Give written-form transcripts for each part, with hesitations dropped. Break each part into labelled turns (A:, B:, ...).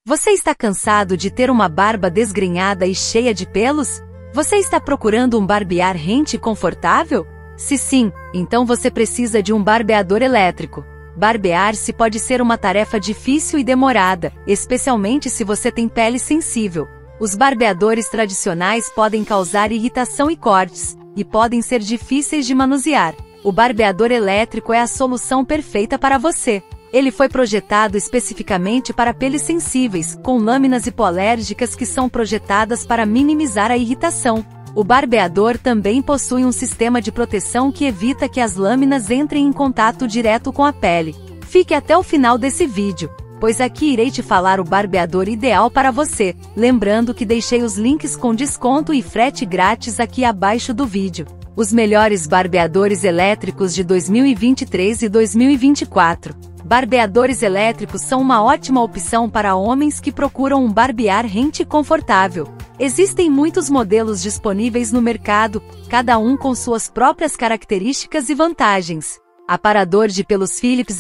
A: Você está cansado de ter uma barba desgrenhada e cheia de pelos? Você está procurando um barbear rente e confortável? Se sim, então você precisa de um barbeador elétrico. Barbear-se pode ser uma tarefa difícil e demorada, especialmente se você tem pele sensível. Os barbeadores tradicionais podem causar irritação e cortes, e podem ser difíceis de manusear. O barbeador elétrico é a solução perfeita para você. Ele foi projetado especificamente para peles sensíveis, com lâminas hipoalérgicas que são projetadas para minimizar a irritação. O barbeador também possui um sistema de proteção que evita que as lâminas entrem em contato direto com a pele. Fique até o final desse vídeo, pois aqui irei te falar o barbeador ideal para você, lembrando que deixei os links com desconto e frete grátis aqui abaixo do vídeo. Os melhores barbeadores elétricos de 2023 e 2024. Barbeadores elétricos são uma ótima opção para homens que procuram um barbear rente e confortável. Existem muitos modelos disponíveis no mercado, cada um com suas próprias características e vantagens. Aparador de pelos Philips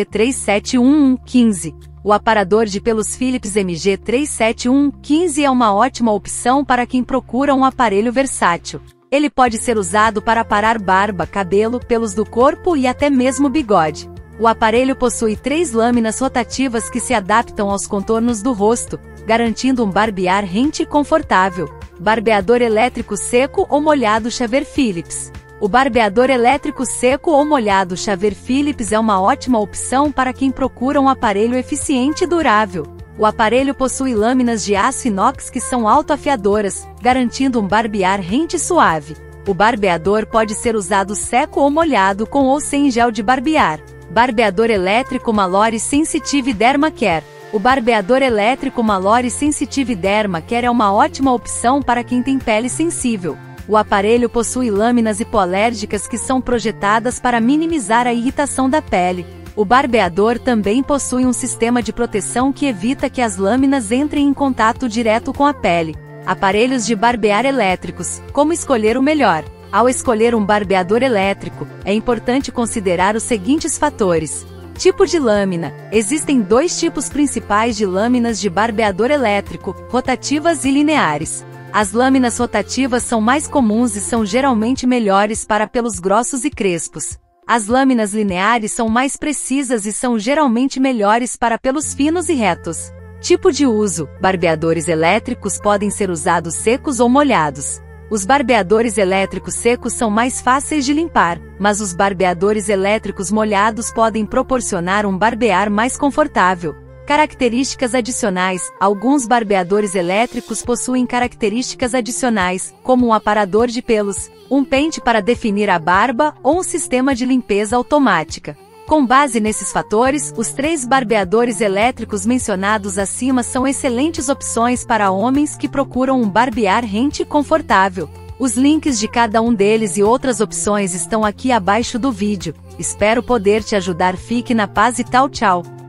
A: MG37115. O aparador de pelos Philips MG37115 é uma ótima opção para quem procura um aparelho versátil. Ele pode ser usado para aparar barba, cabelo, pelos do corpo e até mesmo bigode. O aparelho possui 3 lâminas rotativas que se adaptam aos contornos do rosto, garantindo um barbear rente e confortável. Barbeador elétrico seco ou molhado Xavier Philips. O barbeador elétrico seco ou molhado Xavier Philips é uma ótima opção para quem procura um aparelho eficiente e durável. O aparelho possui lâminas de aço inox que são autoafiadoras, garantindo um barbear rente e suave. O barbeador pode ser usado seco ou molhado com ou sem gel de barbear. Barbeador elétrico Mallory Sensitive Derma Care. O barbeador elétrico Mallory Sensitive Derma Care é uma ótima opção para quem tem pele sensível. O aparelho possui lâminas hipoalérgicas que são projetadas para minimizar a irritação da pele. O barbeador também possui um sistema de proteção que evita que as lâminas entrem em contato direto com a pele. Aparelhos de barbear elétricos. Como escolher o melhor? Ao escolher um barbeador elétrico, é importante considerar os seguintes fatores. Tipo de lâmina. Existem 2 tipos principais de lâminas de barbeador elétrico, rotativas e lineares. As lâminas rotativas são mais comuns e são geralmente melhores para pelos grossos e crespos. As lâminas lineares são mais precisas e são geralmente melhores para pelos finos e retos. Tipo de uso. Barbeadores elétricos podem ser usados secos ou molhados. Os barbeadores elétricos secos são mais fáceis de limpar, mas os barbeadores elétricos molhados podem proporcionar um barbear mais confortável. Características adicionais. Alguns barbeadores elétricos possuem características adicionais, como um aparador de pelos, um pente para definir a barba ou um sistema de limpeza automática. Com base nesses fatores, os 3 barbeadores elétricos mencionados acima são excelentes opções para homens que procuram um barbear rente e confortável. Os links de cada um deles e outras opções estão aqui abaixo do vídeo. Espero poder te ajudar. Fique na paz e tchau.